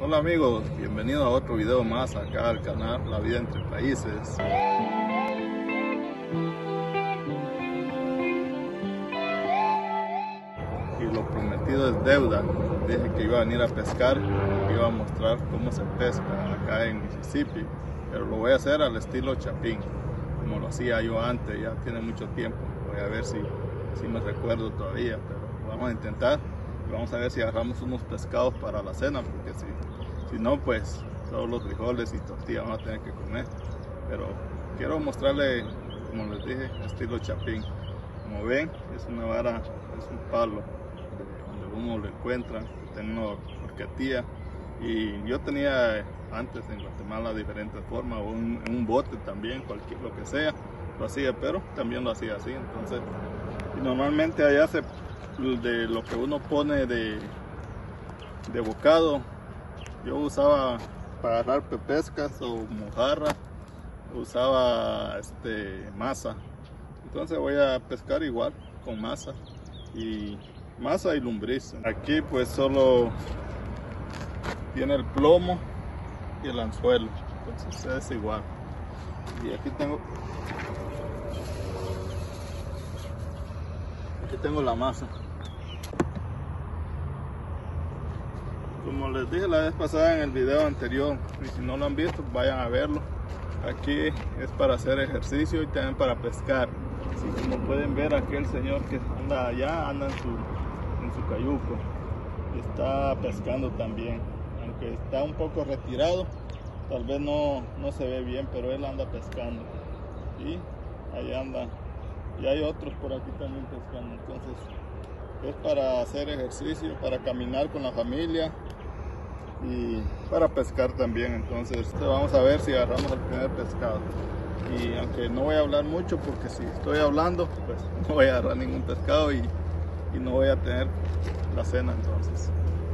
Hola amigos, bienvenidos a otro video más acá al canal La Vida Entre Países. Y lo prometido es deuda. Dije que iba a venir a pescar, iba a mostrar cómo se pesca acá en Mississippi, pero lo voy a hacer al estilo chapín, como lo hacía yo antes, ya tiene mucho tiempo. Voy a ver si me recuerdo todavía, pero vamos a intentar. Vamos a ver si agarramos unos pescados para la cena, porque si no, pues solo los frijoles y tortillas van a tener que comer. Pero quiero mostrarle, como les dije, estilo chapín. Como ven, es una vara, es un palo donde uno lo encuentra, tiene una horquetilla. Y yo tenía antes en Guatemala diferentes formas, o un bote también, cualquier lo que sea, lo hacía, pero también lo hacía así. Entonces, y normalmente allá de lo que uno pone de bocado, yo usaba para agarrar pepescas o mojarra, usaba masa. Entonces voy a pescar igual con masa y lombriz. Aquí pues solo tiene el plomo y el anzuelo, entonces es igual. Y aquí tengo la masa. Como les dije la vez pasada en el video anterior, y si no lo han visto, vayan a verlo. Aquí es para hacer ejercicio y también para pescar. Así como pueden ver, aquí el señor que anda allá, anda en su cayuco y está pescando también. Aunque está un poco retirado, tal vez no se ve bien, pero él anda pescando. Y ahí anda. Y hay otros por aquí también pescando. Entonces es para hacer ejercicio, para caminar con la familia y para pescar también. Entonces vamos a ver si agarramos el primer pescado. Y aunque no voy a hablar mucho, porque si estoy hablando pues no voy a agarrar ningún pescado y no voy a tener la cena. Entonces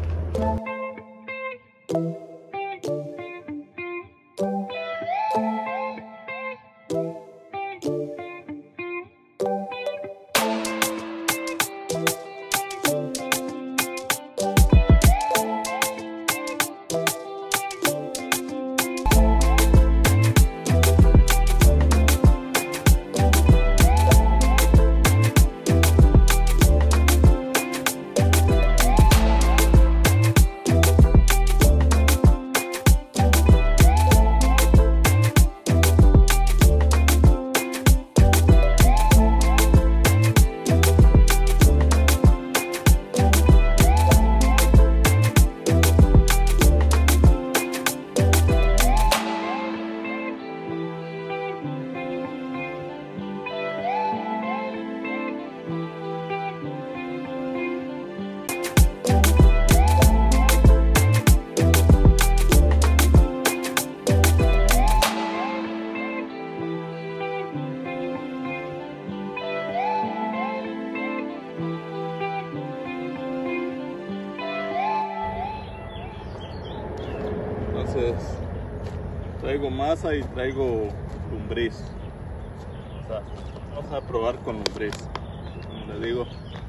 traigo masa y traigo lombriz. O sea, vamos a probar con lombriz. Como les digo,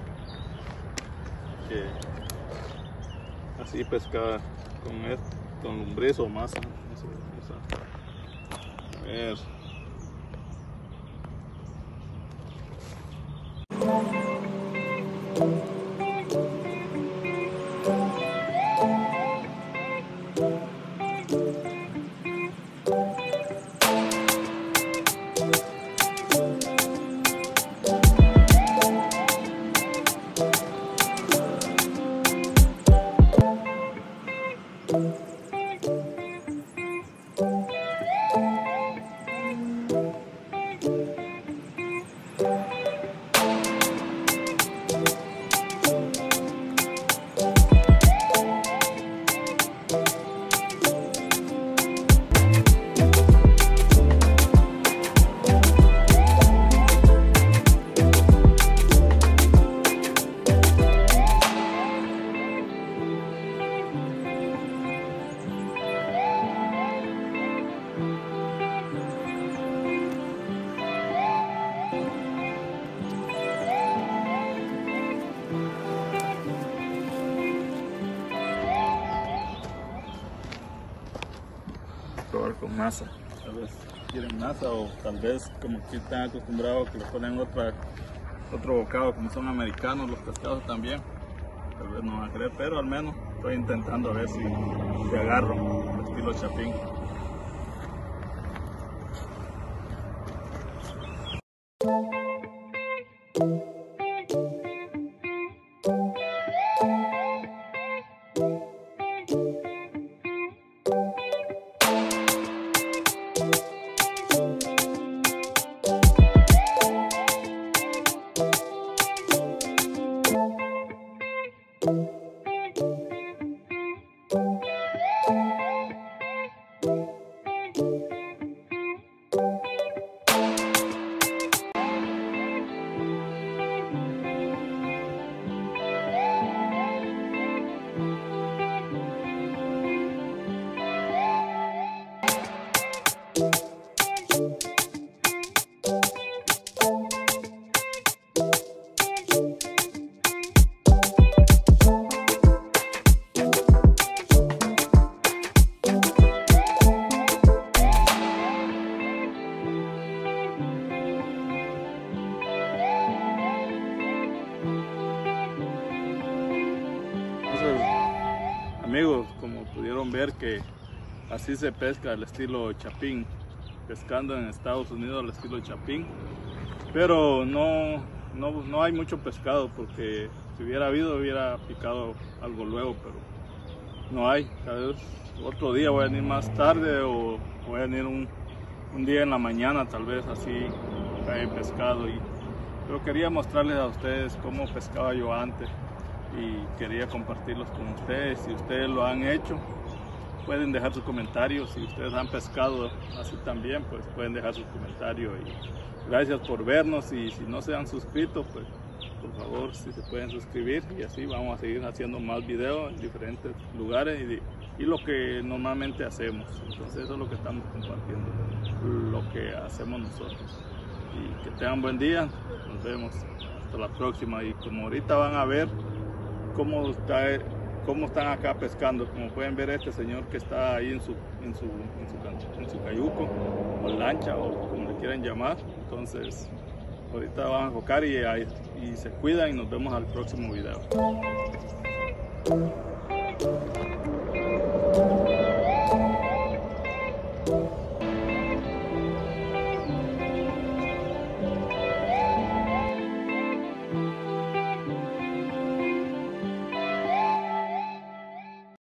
que así pescar con lombriz o masa. A ver. probar con masa. Tal vez quieren masa o tal vez como aquí están acostumbrados que le ponen otro bocado, como son americanos los pescados también. Tal vez no van a querer, pero al menos estoy intentando a ver si agarro el estilo chapín. Amigos, como pudieron ver que así se pesca al estilo chapín, pescando en Estados Unidos al estilo chapín, pero no hay mucho pescado, porque si hubiera habido hubiera picado algo luego, pero no hay. Tal vez otro día voy a venir más tarde o voy a venir un día en la mañana, tal vez así hay pescado. Pero quería mostrarles a ustedes cómo pescaba yo antes y quería compartirlos con ustedes. Si ustedes lo han hecho, pueden dejar sus comentarios. Si ustedes han pescado así también, pues pueden dejar sus comentarios. Y gracias por vernos, y si no se han suscrito, pues por favor si se pueden suscribir, y así vamos a seguir haciendo más videos en diferentes lugares y lo que normalmente hacemos. Entonces eso es lo que estamos compartiendo, lo que hacemos nosotros. Y que tengan buen día, nos vemos hasta la próxima. Y como ahorita van a ver cómo están acá pescando, como pueden ver, este señor que está ahí en su cayuco o lancha o como le quieran llamar. Entonces ahorita van a enfocar y se cuidan, y nos vemos al próximo video.